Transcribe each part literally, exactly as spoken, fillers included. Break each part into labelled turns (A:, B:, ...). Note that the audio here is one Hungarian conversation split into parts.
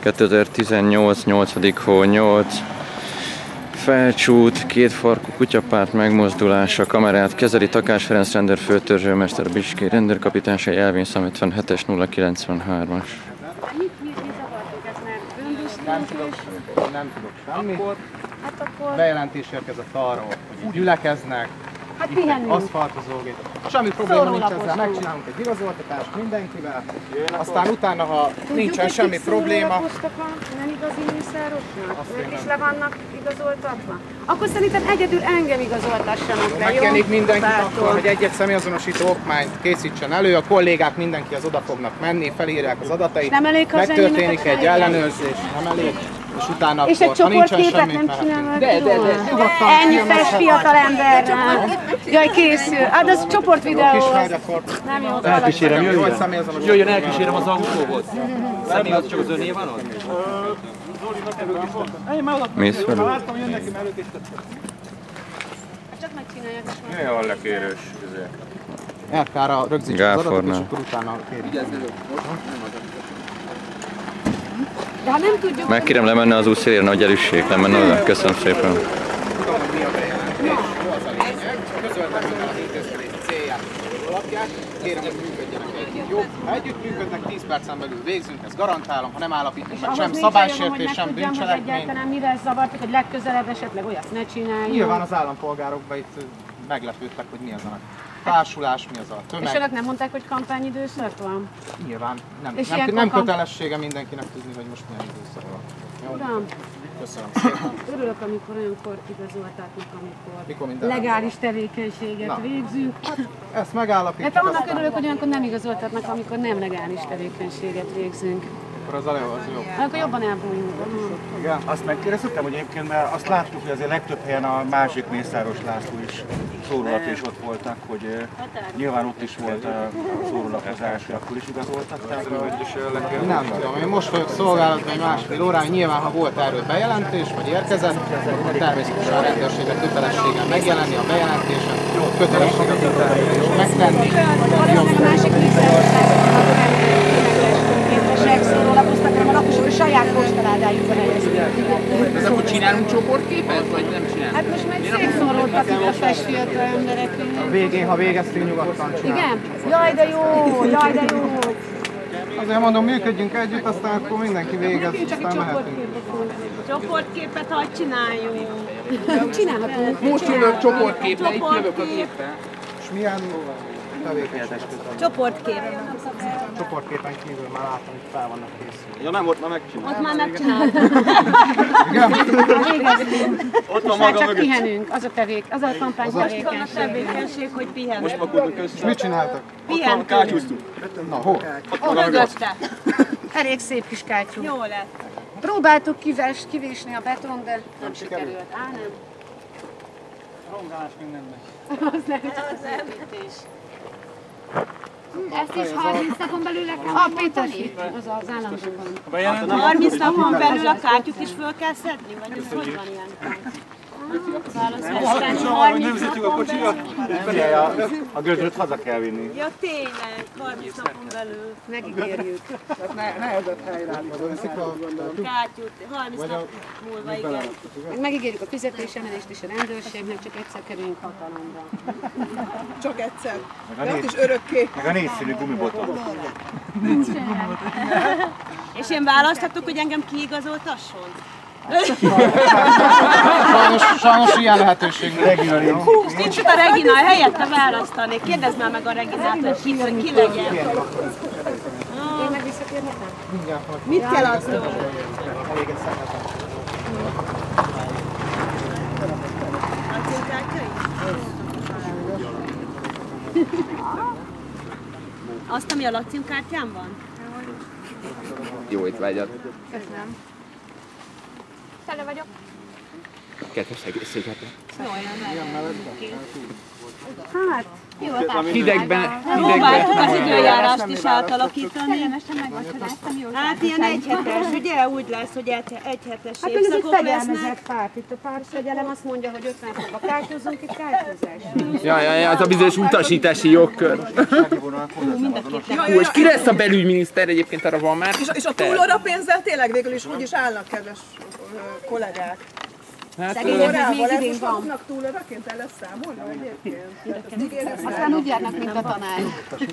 A: kétezer-tizennyolc. nyolcadik hó nyolc. Felcsút, kétfarkú kutyapárt megmozdulása, kamerát kezeli Takács Ferenc rendőr főtörzsőmester, Bicskei rendőrkapitányság, jelvényszám ötvenhetes nulla kilencvenhármas.
B: Nem tudok, nem tudok semmi. Akkor, hát akkor... bejelentés érkezett arról, hogy gyülekeznek, hát itt egy aszfaltozógép. Semmi probléma nincs ezzel, megcsinálunk egy igazoltatást mindenkivel, aztán utána, ha tudjuk, nincsen semmi probléma...
C: Nem igazi mészárosnak? Ők is le vannak igazoltatva? Akkor szerintem egyedül engem igazoltassanak le, jó?
B: Megkérnék mindenkit akkor, hogy egy-egy személyazonosító okmányt készítsen elő, a kollégák mindenki az oda fognak menni, felírják az adatait, megtörténik egy ellenőrzés, nem elég, és utána
C: és
B: akkor, ha nincsen semmi,
C: nem csinálnak.
B: De, de, de,
C: ennyi fes fiatal emberrel. Jaj, készül. Hát az csoportvideó. Nem jó.
D: Elkísérem, jöjjön. Jöjjön, elkísérem az autóhoz. Nem igaz, csak az öné van ott?
A: Mész felül?
C: Csak megcsinálják.
E: Mi a lekérős?
B: el ká-ra rögzítsük az adatot, és akkor utána kérjük.
C: De ha nem tudjuk...
A: Megkérem lemenni az úszélére, hogy elüssék, lemenni oda. Köszönöm szépen.
B: Tudom, hogy mi a bejelentés, az a lényeg. Közöltem minden az intézkedés célját és alapját. Kérem, hogy működjenek együtt. Jó? Ha együtt működnek, tíz percen belül végzünk, ezt garantálom, ha nem állapítunk meg sem szabálysértés, sem bűncselekmény.
C: Egyáltalán mivel zavartak, hogy legközelebb esetleg olyat ne csináljuk.
B: Nyilván az állampolgárokban itt meglepődtek, hogy mi az a társulás, mi az a tömeg.
C: És önök nem mondták, hogy kampányidőszak van?
B: Nyilván nem,
C: és
B: nem, nem kötelessége mindenkinek tudni, hogy most milyen időszak van. Jó?
C: Uram,
B: köszönöm szépen.
C: Örülök, amikor olyan kort igazoltatnak, amikor
B: Mikor
C: legális tevékenységet Na. végzünk.
B: Hát, ezt megállapítjuk.
C: Hát annak örülök, hogy olyankor nem igazoltatnak, amikor nem legális tevékenységet végzünk.
B: Akkor az a jó, az jó.
C: Akkor jobban elbújunk.
D: Igen. Azt megkérdeztem, hogy egyébként, mert azt láttuk, hogy azért legtöbb helyen a másik Mészáros László is szórólap is ott voltak, hogy uh, nyilván ott is volt a szórólapozás, hogy akkor is igazoltatták.
B: Nem tudom, én most vagyok szolgálatban egy másfél órán, nyilván ha volt erről bejelentés, vagy érkezett, akkor természetesen a rendőrségnek kötelességgel megjelenni a bejelentésen, kötelességgel kötelességgel megtenni.
C: A másik Mészáros szórólapoztak, hanem a lakosok a saját postaládájukba helyezték.
E: Ez akkor csinálunk csoportképet, vagy nem csinálunk?
C: Hát most már szétszóródtak a fes fiatal emberek.
B: A végén, ha végeztünk, nyugodtan csinálunk.
C: Igen? Jaj, de jó! Jaj, de jó!
B: Azért mondom, működjünk együtt, aztán akkor mindenki végez, aztán mehetünk.
F: Csoportképet hadd csináljunk.
C: Csinálhatunk.
E: Most jövök csoportképre, itt jövök a géppel.
B: És milyen tevékenység?
F: Csoportkép.
B: Csoportképen kívül már látom, hogy fel vannak készülni.
D: Ja nem, ott már megcsináltam.
F: Ott már megcsináltam.
D: Ott van
C: már
D: maga
C: csak
D: mögött.
C: pihenünk, az a tevék, az a kampány
F: Az a
C: tevékenység.
F: tevékenység, hogy pihenünk.
D: Most pakoltuk össze.
B: És mit csináltak?
F: Pihenünk.
D: Kátyúztuk.
B: Na, hol?
F: Ott mögötte.
C: Elég szép kis kátyú.
F: Jó lett.
C: Próbáltuk kives, kivésni a beton, de nem sikerült. Á, nem.
B: Rongálás még nem megy.
C: Az nem.
F: Az nem.
C: Ezt is harminc napon belül le kell mondani? A Péter, az az államban.
F: harminc napon belül a kártyút is föl kell szedni? Vagy ez hogy van ilyen? Válaszolni harminc napon belül.
D: A, a gödröt haza kell vinni.
F: Ja tényleg, harminc napon belül.
C: Megígérjük.
B: Nehezebb helyreállítani.
F: Kártyút, harminc nap múlva, igen.
C: Megígérjük a fizetésemelést is a rendőrségnek, csak egyszer kerüljünk hatalomra.
G: Csak egyszer.
D: Meg a,
G: De ott
D: négy,
G: is örökké.
D: meg a négyszínű gumiboton.
F: És én választhatok, hogy engem kiigazoltasson?
B: Sajnos, sajnos ilyen lehetőség
D: Regina nincs.
F: Hú, nincs itt a Regina, helyette választanék. Kérdezd már meg a Reginát, hogy ki, hogy ki legyen.
C: Én meg visszatérhetem?
F: Mit kell adni?
B: Elég egy szemetem.
F: A címkártyai? Azt, ami a lakcímkártyám van?
E: Jó étvágyat.
C: Köszönöm. Tele vagyok.
E: Kedves székekre.
F: Olyan,
C: Hát, jó,
E: Hidegben,
F: Próbáltuk az időjárást is átalakítani.
C: jó.
F: Hát ilyen egyhetes, ugye? Úgy lesz, hogy egy, egyhetes
C: Hát ez egy
F: évszakok lesznek.
C: fegyelmezett párt. Itt a pártfegyelem azt mondja, hogy ötven fokba kártyúzunk, itt kártyúzás.
E: Ja, ja, ja, az a bizonyos utasítási jogkör. Hú, és ki lesz a belügyminiszter egyébként, arra van már?
G: És, és a túlóra pénzzel tényleg végül is úgy is állnak, kedves ö, kollégák.
E: Hát,
G: Túlórával ez most maguknak túlóraként el lesz számolni egyébként?
C: Aztán úgy járnak, mint a tanár.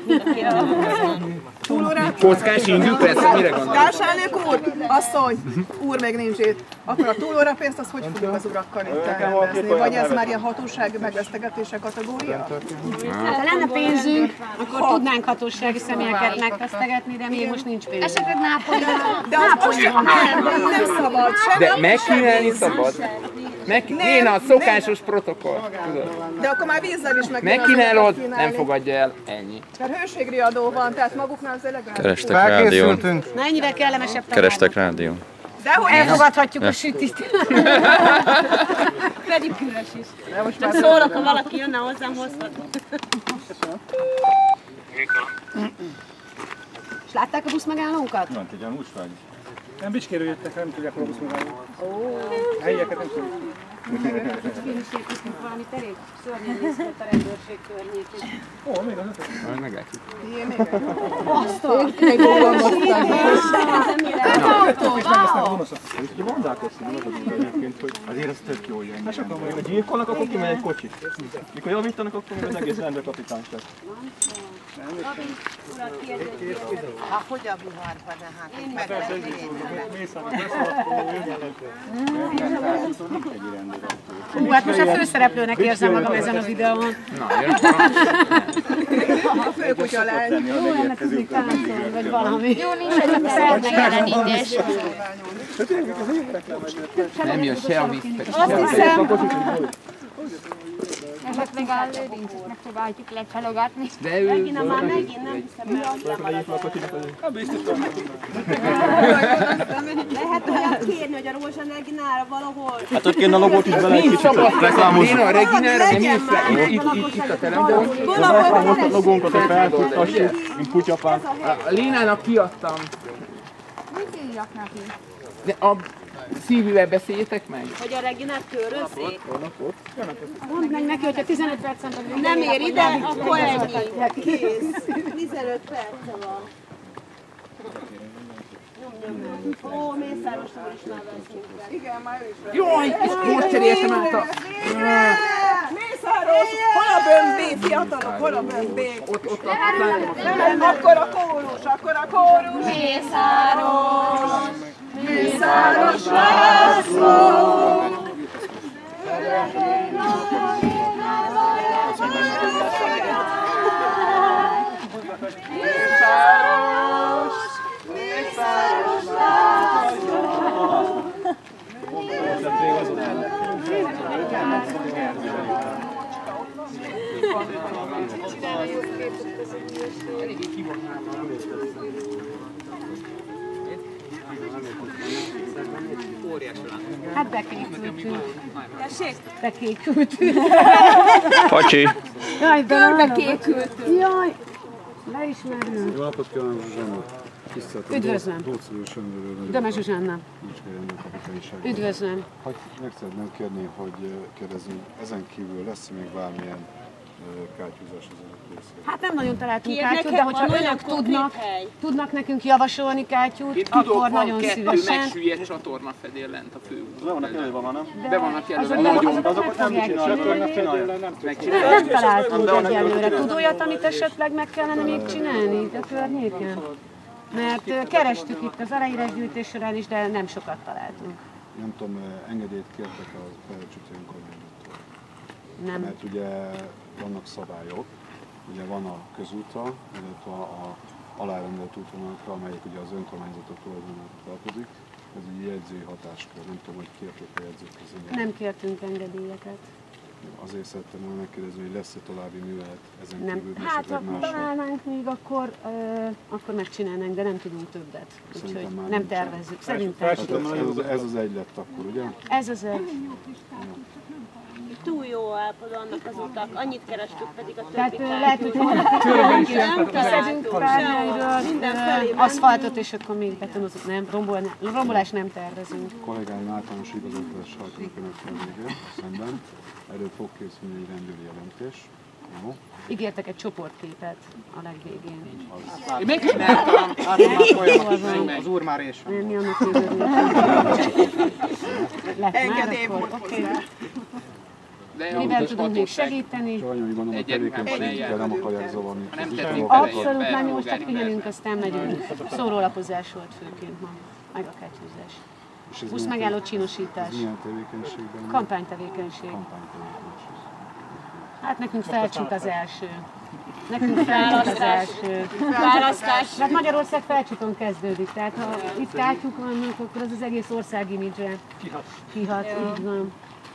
G: Túlórák?
E: kockás indul, persze, mire gondol?
G: Társelnök úr, asszony, úr még nincs itt. Akkor a túlórapénzt az hogy fogjuk az urakkal itt elrendezni? Vagy ez már ilyen hatósági megvesztegetése kategória?
C: Hát, ha lenne pénzünk, akkor tudnánk hatósági személyeket megvesztegetni, de még most nincs pénz. Esetleg Nápolyban.
G: De az most nem, nem szabad. Sem
E: De megkínálni szabad. Meg, én a szokásos protokoll.
G: De akkor már vízzel is meg
E: Megkínálod, nem fogadja el, ennyi.
G: Mert hőségriadó van, tehát maguknál az elegáns.
A: Kerestek rádión.
C: Na ennyivel kellemesebb
A: Kerestek rádión.
G: Dehogy
C: elfogadhatjuk a sütit.
F: Pedikűrös is. Nem szólok, ha valaki jönne hozzám, hozhatom.
C: És látták a buszmegállónkat?
D: Nem, egy gyanús vagy? Nem Bicskéről jöttek, nem tudják hol a buszmegállót. Helyieket nem tudjuk.
C: Valami elég szörnyen néz ki a rendőrség környékén.
D: Ó, még az ötös.
E: Majd meglátjuk.
C: Aztán! Még gondolkoztam. Öt autó, wow!
D: Ugye mondálkozni egyébként, hogy azért ez tök jó jön. Hát sokan mondjuk, hogy gyilkolnak, akkor kimegy egy kocsi. Mikor javítanak, akkor még az egész rendőrkapitány lesz.
H: Ha hogy a viharban, de hát én
C: Hú, hát most a főszereplőnek érzem magam ezen a videón.
E: Na, jön.
G: A főkutya lány.
C: Jó, ennek tudnék táncolni, vagy valami.
H: Jó, nincs egy megjelenítés.
E: Nem jön se a víz.
C: Azt hiszem,
H: Esetleg a lőrincset megpróbáljuk lecsalogatni.
E: De ő...
F: Regina már megint nem hiszem el, hogy lehet olyat kérni, hogy a Rózsa Reginára valahol.
D: Hát ott kéne a logót is bele egy kicsit reklámozni.
E: Én a Reginára nem írsz le, itt, itt, itt a teremben.
D: Most a logónkat a felfuttassuk, mint kutyapán.
E: A Lénának kiadtam.
H: Mit írjak neki?
E: De a szívűvel beszéljétek meg?
F: Hogy a Reginát körözzék.
C: mondd meg neki, hogyha tizenöt percen belül
F: Nem ér ide, akkor ennyi. Kész. tizenöt perce van. Ó, Mészáros úr is már veszünk.
G: Igen, már ő is.
E: Jaj, és most cseréltem át a...
G: Mészáros, hol a bömbé, fiatalok, hol a bömbé?
E: Ott, ott, ott,
G: Nem, akkor a kórus, akkor a kórus.
H: Mészáros!
G: Mészáros László! Mészáros! Mészáros László!
C: Hát bekékültünk.
F: Tessék?
C: Bekékültünk.
A: Pacsi!
C: Jaj, de
F: Körbe kékültünk.
C: Jaj, leismerünk.
I: Jó napot kívánok, Zsuzsanna! Tiszteltem,
C: Üdvözlöm.
I: Dócz Söndörő,
C: Döme Zsuzsanna.
I: kapitányság.
C: Üdvözlöm.
I: Hogy meg szeretném kérni, hogy kérdezzünk, ezen kívül lesz még bármilyen kártyúzás az önök részéről?
C: Hát nem nagyon találtunk
F: Kérnek,
C: kátyút, de hogyha
F: van olyan
C: önök
F: konkrét
C: tudnak,
F: hely?
C: tudnak nekünk javasolni kátyút,
E: Én tudok,
C: akkor
E: van
C: nagyon
E: kettő
C: szívesen.
E: megsüllyedt csatornafedél lent a főúton.
D: Le vannak jelölve, van, nem?
E: Be vannak jelölve,
C: Azok
E: nagyon.
C: nem, azokat nem fogják csinálni.
E: Megcsinálják.
C: Nem találtunk egyelőre. Tud olyat, amit esetleg meg kellene még csinálni itt a környéken? Mert ö, kerestük itt az aláírásgyűjtés során is, de nem sokat találtunk.
I: Nem tudom, engedélyt kértek a Felcsúti önkormányzattól.
C: Nem.
I: Mert ugye vannak szabályok, ugye van a közútra, illetve a, a alárendelt útvonalakra, amelyik ugye az önkormányzatok tulajdonába tartozik. Ez egy jegyzői hatáskör, nem tudom, hogy kérték a jegyzőközzéget.
C: Nem kértünk engedélyeket.
I: Azért szerettem volna megkérdezni, hogy lesz-e további művelet ezen
C: Nem.
I: kívül,
C: Hát, ha
I: esetleg máshol.
C: találnánk még, akkor, ö, akkor megcsinálnánk, de nem tudunk többet. Úgyhogy
I: Szerintem már
C: nem
I: nincsen.
C: tervezzük. Szerintem.
I: Hát ez, ez, az, ez az egy lett akkor, ugye?
C: Ez az egy.
F: túl jó állapotban vannak az utak, annyit kerestük pedig a
C: Tehát
F: többi
C: ö, lehet, hogy holnap kiszedünk pár helyről aszfaltot, és akkor még betonozunk, nem, rombol, rombolás nem tervezünk.
I: A kollégáim általános igazoltatás hajtanak önökkel végre szemben. Erről fog készülni egy rendőri jelentés. Jó.
C: Ígértek egy csoportképet a legvégén.
B: Én megcsináltam, átadom az úr már és van.
C: Mi annak jövőről. Lett már akkor, oké. Mivel tudunk még segíteni?
I: Sajnálom, hogy gondolom, a tevékenységükkel nem akarják zavarni.
C: Abszolút nem, most csak figyelünk, aztán megyünk. Szórólapozás volt főként ma, meg a kettőzés. Busz megálló csinosítás.
I: Milyen tevékenységben?
C: Kampánytevékenység. Hát nekünk felcsút az első. Nekünk felcsút az első.
F: Választás.
C: Hát Magyarország felcsúton kezdődik, tehát ha itt kártyúk vannak, akkor az az egész ország imidzsre kihat. Így van.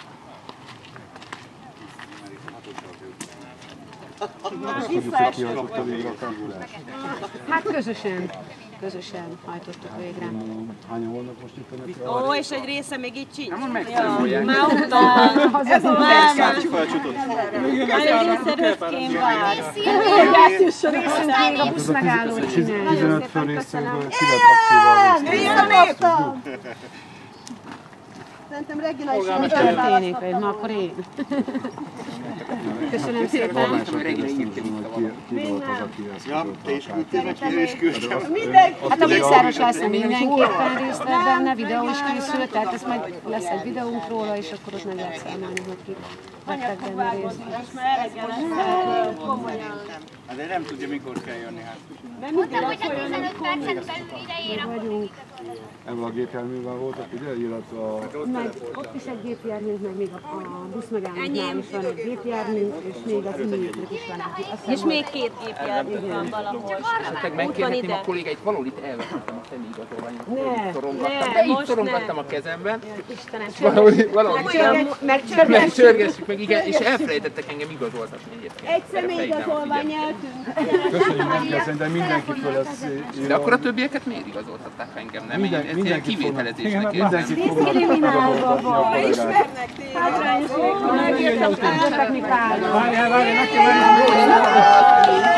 I: Azt tudjuk, hogy kihajtotta végre a kártyulást.
C: Hát közösen, közösen hajtottuk végre.
I: Hányan vannak most itt ennek?
F: Ó, és egy része még itt sincs.
E: Nem, megtanulják.
F: Már utal.
G: Ez a
B: Kártya felcsutott.
F: Nagyon része röpkén vár.
C: Részünk még a busz megállót csinálni.
I: tizenöt fő részünkből ki lett aktíva.
G: Szerintem Regina is
C: Mi történik, vagy ma akkor én? Köszönöm szépen.
I: Ki volt az, aki ezt küldte a kártyát?
B: Én is küldtem.
C: Hát a Mészáros László mindenképpen részt vett benne, videó is készült, tehát ez majd lesz egy videónk róla, és akkor ott meg lehet számolni, hogy kik vettek benne részt.
B: Azért nem tudja, mikor kell jönni. Hát.
J: Mondtam, hogy a tizenöt percen belül ide ér a busz.
I: Ebből a gépjárművel voltak, ugye? Illetve a...
C: Meg ott is egy gépjármű, meg még a, a busz megállónál is van egy gépjármű, és még az ünnépnek is van egy.
F: És még két gépjármű van valahol.
E: Esetleg megkérhetném a kollégáit, valahol itt elvetettem a személyigazolványomat.
C: Ne,
E: Szorongattam,
F: ne,
E: de így
F: most
E: szorongattam
F: ne.
E: a kezemben.
C: Istenem,
E: Valahogy, valahogy
C: megcsörgessük.
E: megcsörgessük meg, igen, és elfelejtettek engem igazoltatni egyébként.
F: Egy személyigazolvány eltűnt.
I: Köszönjük neki, szerintem mindenki föl lesz írva.
E: De akkor a többieket miért igazoltatták engem? Nem,
I: Minden,
E: én ezt ilyen
I: mindenki
E: kivételezésnek
I: Mindenki
E: érzem.
I: fognak igazoltatni a kollégát.
C: Megértem, hogy technikálni.
B: Várjál, várjál, meg kell venni.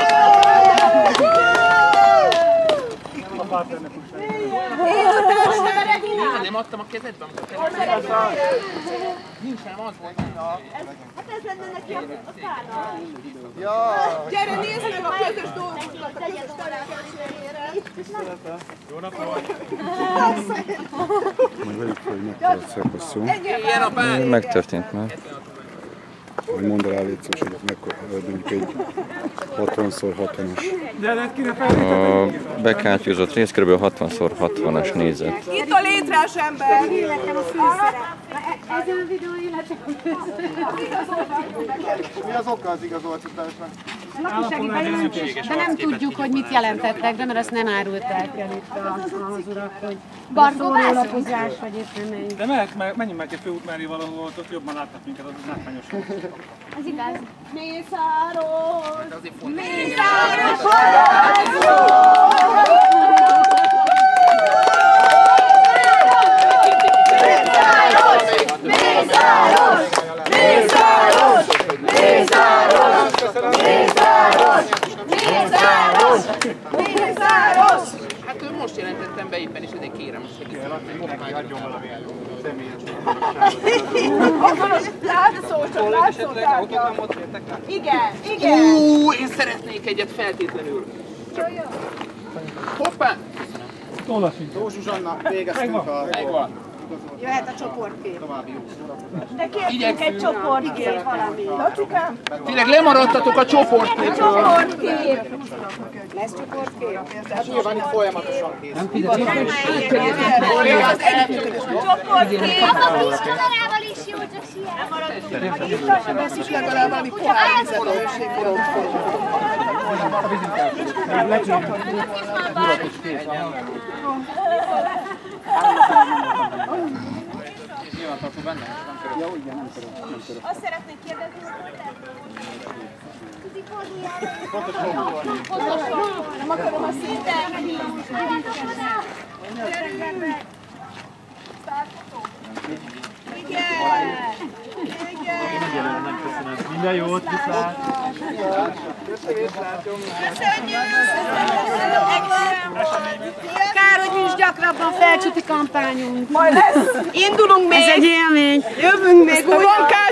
E: Nem adtam a kezedbe, amikor te nincs, nem az volt.
F: Hát ez lenne neki a szára.
G: Gyere, nézd meg a közös dolgunkat, a közös tevékenységére.
B: Jó napot!
I: Majd vegyük fel, hogy mekkora szerpasszú.
E: Ilyen a pár!
A: Megtörtént már.
I: Majd mondd el, légy szíves, hogy mekkora, mondjuk egy hatvan szor hatvanas.
A: A bekártyúzott rész kb. hatvan szor hatvanas nézet.
G: Itt a létrás ember.
C: Életem a fűszere. Ezen a videón életem a fűszere.
B: Mi az oka az igazoltatásnak?
C: Lakossági bejelentés, de nem tudjuk, hogy mit jelentettek be, mert azt nem árulták el itt az urak, hogy szórólapozás, vagy éppen mennyi.
K: De mehet, meg, menjünk meg egy főút mellé valahol, ott jobban látnak minket, az látványos.
C: Ez igaz.
F: Mészáros!
C: Mészáros!
F: Mészáros! Mészáros! Mészáros! Mészáros! Mészáros! Mészáros!
E: Hát ő most jelentettem be éppen, és ezért kérem a segítséget.
B: Mindenki adjon valamilyen személyes.
G: Látszó, látszó tárgya.
F: Igen, igen!
E: Ú, én szeretnék egyet feltétlenül. Hoppá!
B: Tóth Zsuzsanna, végeztünk a...
E: Megvan.
G: Jöhet a csoportkép.
F: De kértünk egy csoportkép valamit.
G: Lacsikám?
E: Tényleg lemaradtatok a csoportképről.
F: Csoportkép!
G: Lesz csoportkép?
B: Hát nyilván itt folyamatosan készül.
F: Csoportkép!
J: A kis kamerával is jó, csak siet.
G: Basszus, legalább valami pohár vizet a hőségben.
F: Azt szeretnék kérdezni, hogy
G: Nem akarom a szinten.
F: igen!
K: Minden jót, viszlát!
C: Kár, hogy nincs gyakrabban felcsúti kampányunk.
F: Majd lesz! Indulunk még!
C: Ez egy élmény.
F: Jövünk még újra!